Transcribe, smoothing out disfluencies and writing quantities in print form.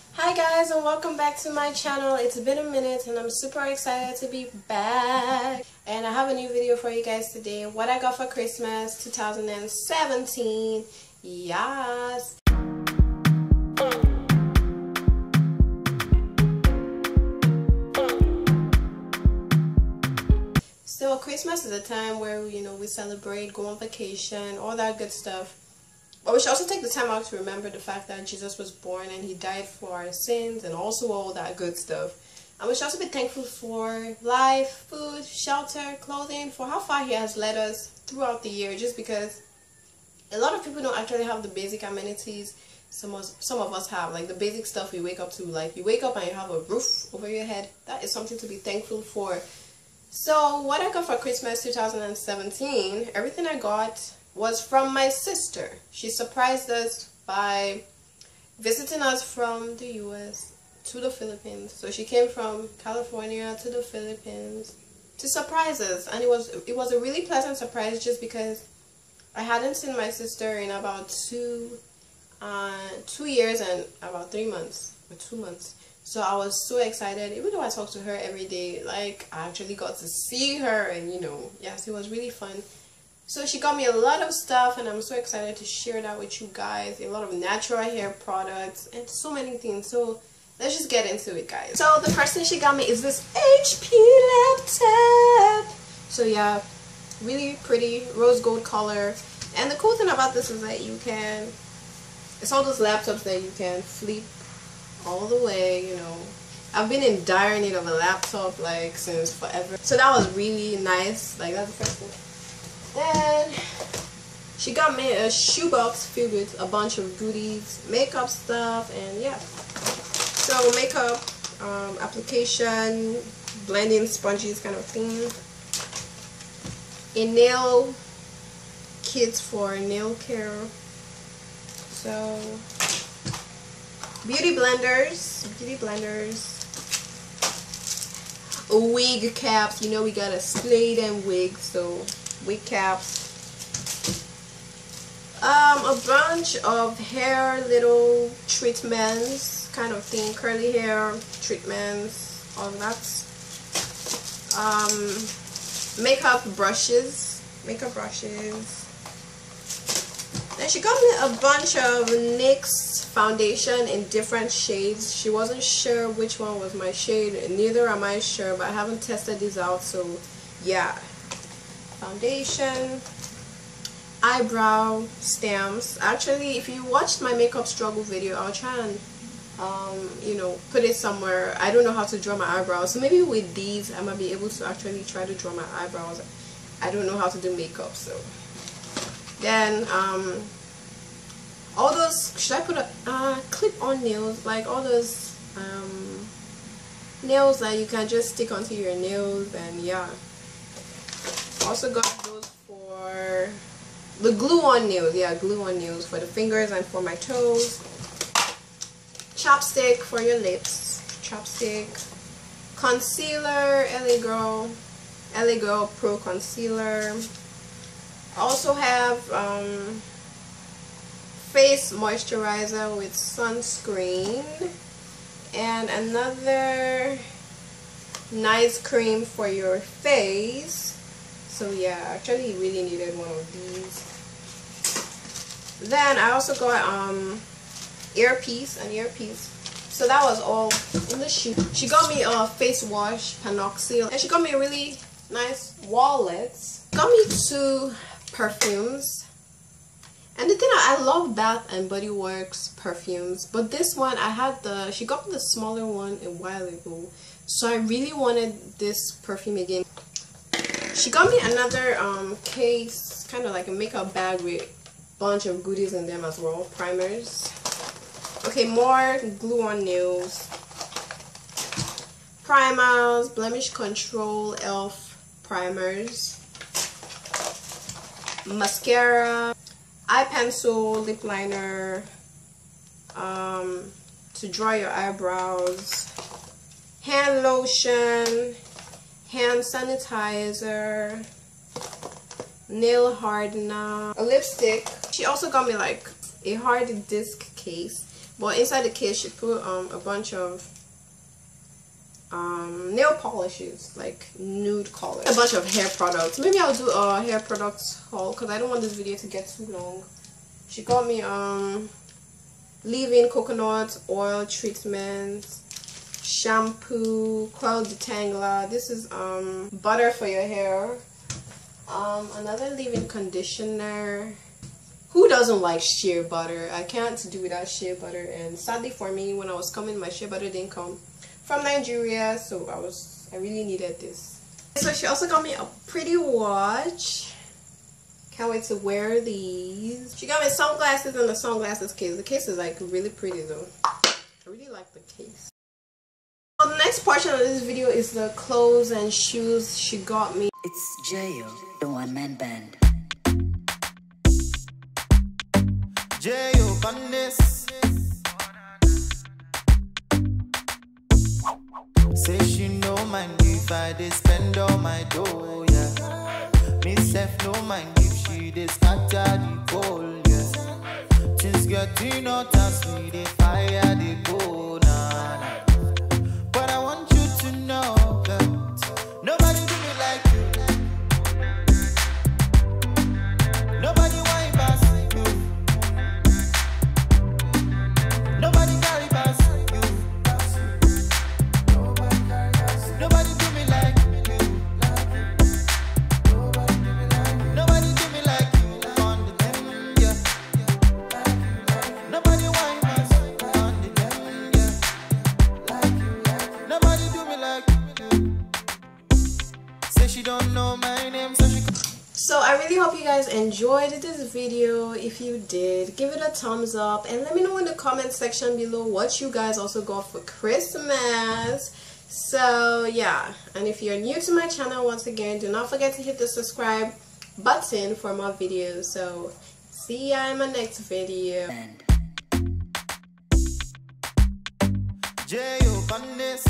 Hi guys, and welcome back to my channel. It's been a minute and I'm super excited to be back, and I have a new video for you guys today. What I got for Christmas 2017. Yes. So Christmas is a time where we celebrate, go on vacation, all that good stuff. But we should also take the time out to remember the fact that Jesus was born and he died for our sins and also all that good stuff. And we should also be thankful for life, food, shelter, clothing, for how far he has led us throughout the year, just because a lot of people don't actually have the basic amenities some of us have, like the basic stuff we wake up to. Like you wake up and you have a roof over your head. That is something to be thankful for. So what I got for Christmas 2017, everything I got was from my sister. She surprised us by visiting us from the US to the Philippines. So she came from California to the Philippines to surprise us, and it was a really pleasant surprise, just because I hadn't seen my sister in about 2 years and about 3 months or 2 months. So I was so excited, even though I talked to her every day. Like, I actually got to see her, and yes, it was really fun. So she got me a lot of stuff, and I'm so excited to share that with you guys. A lot of natural hair products and so many things. So let's just get into it, guys. So the first thing she got me is this HP laptop. So yeah, really pretty rose gold color. And the cool thing about this is that it's all those laptops that you can flip all the way. I've been in dire need of a laptop like since forever. So that was really nice. Like, that's the first thing. Then she got me a shoebox filled with a bunch of goodies, makeup stuff, and yeah. So makeup, application, blending sponges kind of thing. A nail kit for nail care. So beauty blenders, wig caps. We gotta slay them wigs, so wig caps. A bunch of hair little treatments kind of thing, curly hair treatments, all that. Makeup brushes. Then she got me a bunch of NYX foundation in different shades. She wasn't sure which one was my shade, neither am I sure, but I haven't tested these out, so yeah. Foundation, eyebrow stamps. Actually, if you watched my makeup struggle video, I'll try and put it somewhere. I don't know how to draw my eyebrows, so maybe with these I might be able to actually try to draw my eyebrows. I don't know how to do makeup. So then all those, should I put a clip-on nails, like all those nails that you can just stick onto your nails, and yeah. Also got those for the glue-on nails. Yeah, glue-on nails for the fingers and for my toes. Chapstick for your lips. Chapstick. Concealer, LA Girl Pro Concealer. I also have face moisturizer with sunscreen. And another nice cream for your face. So yeah, I actually really needed one of these. Then I also got an earpiece. So that was all in the shoe. She got me a face wash, Panoxyl, and she got me a really nice wallet. Got me 2 perfumes. And the thing, I love Bath and Body Works perfumes, but this one she got me the smaller one a while ago, so I really wanted this perfume again. She got me another case, kind of like a makeup bag with a bunch of goodies in them as well. Primers. Okay, more glue-on nails. Primers, blemish control, e.l.f. primers. Mascara, eye pencil, lip liner, to draw your eyebrows. Hand lotion, hand sanitizer, nail hardener, a lipstick. She also got me like a hard disk case, But inside the case, she put a bunch of nail polishes, like nude color, a bunch of hair products. Maybe I'll do a hair products haul because I don't want this video to get too long. She got me leave-in coconut oil treatment, shampoo, coil detangler. This is butter for your hair, another leave-in conditioner. Who doesn't like shea butter? I can't do without shea butter, and sadly for me, when I was coming, my shea butter didn't come from Nigeria, so I really needed this. So she also got me a pretty watch. Can't wait to wear these. She got me sunglasses and the sunglasses case. The case is like really pretty though. I really like the case. So the next portion of this video is the clothes and shoes she got me. It's Jayo, the one-man band. Jayo Bandis. Say she no mind if I dey spend all my dough, yeah. Me self no mind if she dey scatter the gold, yeah. Things getting hot as we dey fire dey go, nah, nah. But I want you to know that nobody do me like you. Nobody whine past you. Nobody carry past you. Nobody do me like you. Nobody do me like you on the dem, yeah. Nobody whine past on the dem, yeah. Nobody do me like you. Say she don't know my name, so she. So I really hope you guys enjoyed this video. If you did, give it a thumbs up and let me know in the comment section below what you guys also got for Christmas. So yeah, and if you're new to my channel, once again, do not forget to hit the subscribe button for more videos. So see ya in my next video. Jayo Bandis.